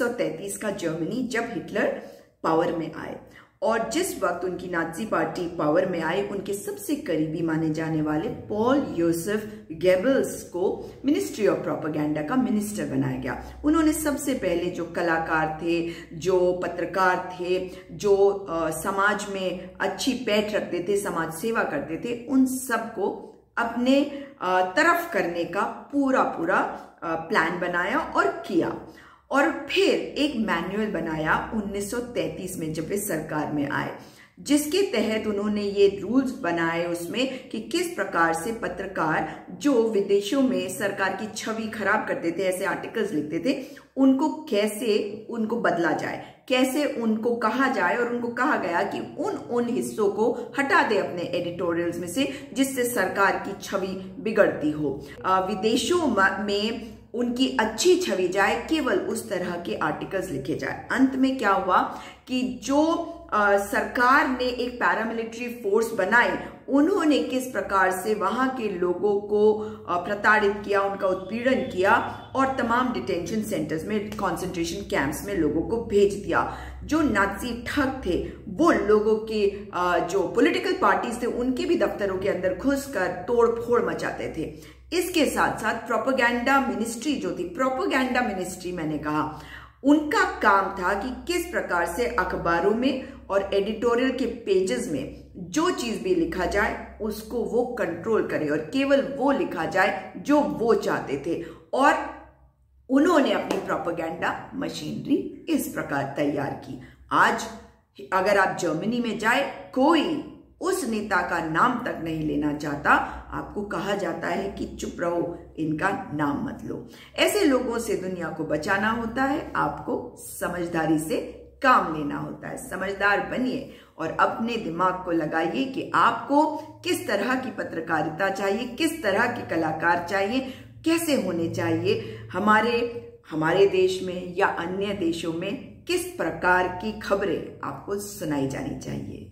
1933 का जर्मनी, जब Hitler power में आए और जिस वक्त उनकी नाजी पार्टी पावर में आई, उनके सबसे करीबी माने जाने वाले पॉल योसेफ गेबल्स को मिनिस्ट्री ऑफ प्रोपेगेंडा का मिनिस्टर बनाया गया। उन्होंने सबसे पहले जो कलाकार थे, जो पत्रकार थे, जो समाज में अच्छी पैठ रखते थे, समाज सेवा करते थे, उन सबको अपने तरफ करने का पूरा प्लान बनाया और किया। और फिर एक मैनुअल बनाया 1933 में जब वे सरकार में आए, जिसके तहत उन्होंने ये रूल्स बनाए उसमें कि किस प्रकार से पत्रकार जो विदेशों में सरकार की छवि खराब करते थे, ऐसे आर्टिकल्स लिखते थे, उनको कैसे उनको बदला जाए, कैसे उनको कहा जाए। और उनको कहा गया कि उन हिस्सों को हटा दे अपने एडिटोरियल्स में से जिससे सरकार की छवि बिगड़ती हो। विदेशों में उनकी अच्छी छवि जाए, केवल उस तरह के आर्टिकल्स लिखे जाए। अंत में क्या हुआ कि जो सरकार ने एक पैरामिलिट्री फोर्स बनाई, उन्होंने किस प्रकार से वहां के लोगों को प्रताड़ित किया, उनका उत्पीड़न किया और तमाम डिटेंशन सेंटर्स में, कंसंट्रेशन कैंप्स में लोगों को भेज दिया। जो नाजी ठग थे वो लोगों के जो पॉलिटिकल पार्टीज थे उनके भी दफ्तरों के अंदर घुसकर तोड़ फोड़ मचाते थे। इसके साथ साथ प्रोपेगेंडा मिनिस्ट्री जो थी, प्रोपेगेंडा मिनिस्ट्री मैंने कहा, उनका काम था कि किस प्रकार से अखबारों में और एडिटोरियल के पेजेस में जो चीज भी लिखा जाए उसको वो कंट्रोल करे और केवल वो लिखा जाए जो वो चाहते थे। और उन्होंने अपनी प्रोपेगेंडा मशीनरी इस प्रकार तैयार की। आज अगर आप जर्मनी में जाए, कोई उस नेता का नाम तक नहीं लेना चाहता, आपको कहा जाता है कि चुप रहो, इनका नाम मत लो। ऐसे लोगों से दुनिया को बचाना होता है, आपको समझदारी से काम लेना होता है। समझदार बनिए और अपने दिमाग को लगाइए कि आपको किस तरह की पत्रकारिता चाहिए, किस तरह के कलाकार चाहिए, कैसे होने चाहिए। हमारे देश में या अन्य देशों में किस प्रकार की खबरें आपको सुनाई जानी चाहिए।